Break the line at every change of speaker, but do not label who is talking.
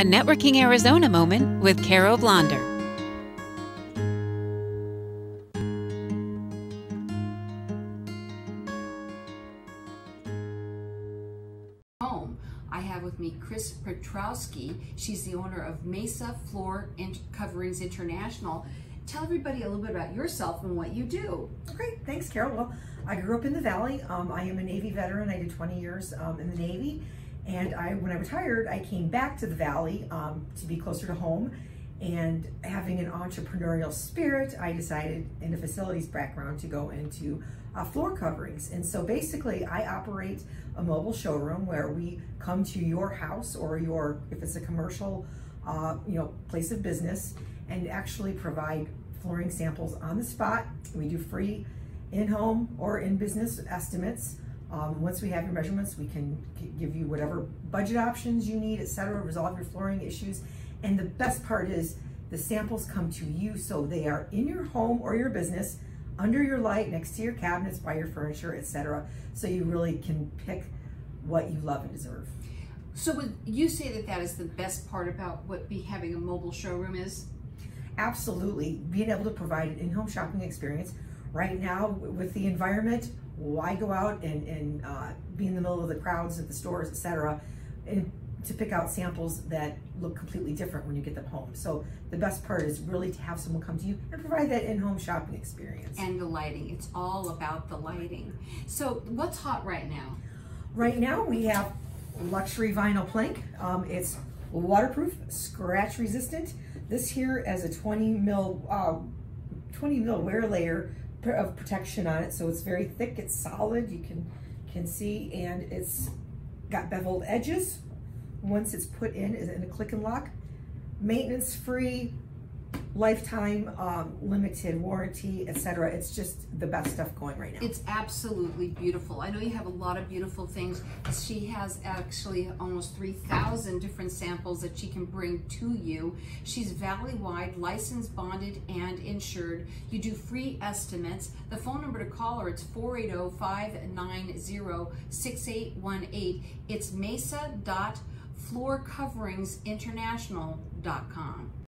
Networking Arizona moment with Carol Blonder.
Home. I have with me Kris Piotrowski. She's the owner of Mesa Floor Coverings International. Tell everybody a little bit about yourself and what you do.
Great, thanks, Carol. Well, I grew up in the Valley. I am a Navy veteran. I did 20 years in the Navy, and when I retired, I came back to the Valley to be closer to home. And having an entrepreneurial spirit, I decided, in a facilities background, to go into floor coverings. And so basically, I operate a mobile showroom where we come to your house or if it's a commercial, place of business, and actually provide flooring samples on the spot. We do free in-home or in-business estimates. Once we have your measurements, we can give you whatever budget options you need, etc., resolve your flooring issues. And the best part is the samples come to you, so they are in your home or your business, under your light, next to your cabinets, by your furniture, etc. So you really can pick what you love and deserve.
So would you say that is the best part about what having a mobile showroom is?
Absolutely. Being able to provide an in-home shopping experience. Right now, with the environment, why go out and be in the middle of the crowds at the stores, etc., and to pick out samples that look completely different when you get them home. So the best part is really to have someone come to you and provide that in-home shopping experience.
And the lighting. It's all about the lighting. So what's hot right now?
Right now we have luxury vinyl plank. It's waterproof, scratch resistant. This here has a 20 mil wear layer of protection on it, so it's very thick, it's solid, you can see, and it's got beveled edges. Once it's put in a click and lock, maintenance free, lifetime limited warranty, etc. It's just the best stuff going right now.
It's absolutely beautiful. I know you have a lot of beautiful things. She has actually almost 3,000 different samples that she can bring to you. She's valley-wide, licensed, bonded, and insured. You do free estimates. The phone number to call her, it's 480-590-6818. It's mesa.floorcoveringsinternational.com.